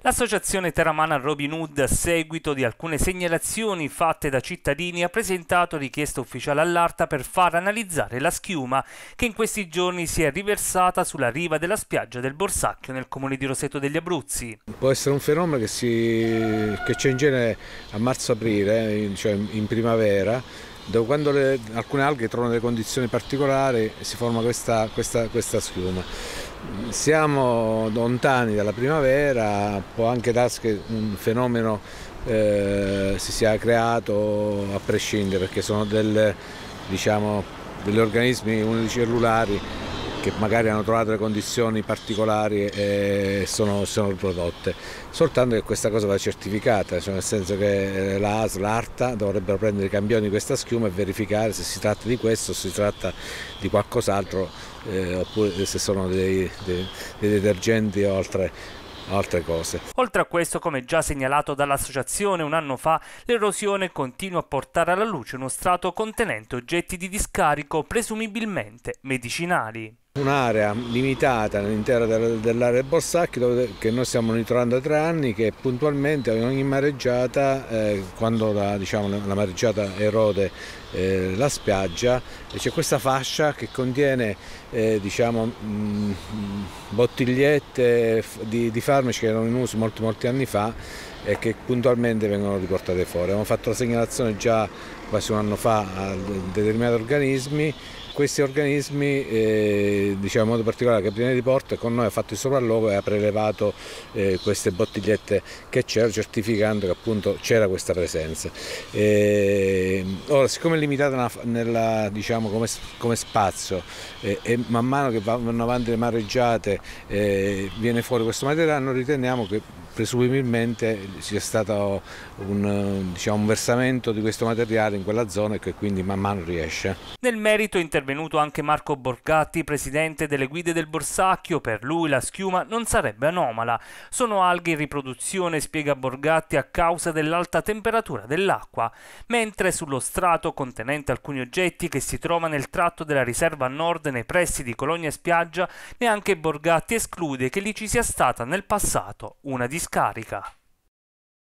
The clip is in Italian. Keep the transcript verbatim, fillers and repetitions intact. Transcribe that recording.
L'associazione Terramana Robin Hood, a seguito di alcune segnalazioni fatte da cittadini, ha presentato richiesta ufficiale all'ARTA per far analizzare la schiuma che in questi giorni si è riversata sulla riva della spiaggia del Borsacchio nel comune di Roseto degli Abruzzi. Può essere un fenomeno che, si, che c'è in genere a marzo-aprile, cioè in primavera, dove quando le, alcune alghe trovano delle condizioni particolari si forma questa, questa, questa schiuma. Siamo lontani dalla primavera, può anche darsi che un fenomeno eh, si sia creato a prescindere, perché sono delle, diciamo, degli organismi unicellulari che magari hanno trovato le condizioni particolari e sono, sono riprodotte. Soltanto che questa cosa va certificata, cioè nel senso che l'A S L, l'ARTA dovrebbero prendere i campioni di questa schiuma e verificare se si tratta di questo o se si tratta di qualcos'altro, eh, oppure se sono dei, dei, dei detergenti o altre, altre cose. Oltre a questo, come già segnalato dall'associazione un anno fa, l'erosione continua a portare alla luce uno strato contenente oggetti di discarico presumibilmente medicinali. Un'area limitata all'interno dell'area del Borsacchio che noi stiamo monitorando da tre anni, che puntualmente in ogni mareggiata, eh, quando la, diciamo, la mareggiata erode eh, la spiaggia, c'è questa fascia che contiene eh, diciamo, mh, bottigliette di, di farmaci che erano in uso molti, molti anni fa e che puntualmente vengono riportate fuori. Abbiamo fatto la segnalazione già quasi un anno fa a determinati organismi. Questi organismi, eh, diciamo in modo particolare la Capitaneria di Porto, con noi ha fatto il sopralluogo e ha prelevato eh, queste bottigliette che c'erano, certificando che appunto c'era questa presenza. E, ora, siccome è limitata nella, diciamo, come, come spazio eh, e man mano che vanno avanti le mareggiate eh, viene fuori questo materiale, noi riteniamo che presumibilmente sia stato un, diciamo, un versamento di questo materiale in quella zona e che quindi man mano riesce. Nel merito è intervenuto anche Marco Borgatti, presidente delle Guide del Borsacchio. Per lui la schiuma non sarebbe anomala. Sono alghe in riproduzione, spiega Borgatti, a causa dell'alta temperatura dell'acqua, mentre sullo strato contenente alcuni oggetti che si trova nel tratto della riserva nord nei pressi di Cologna Spiaggia, neanche Borgatti esclude che lì ci sia stata nel passato una discarica.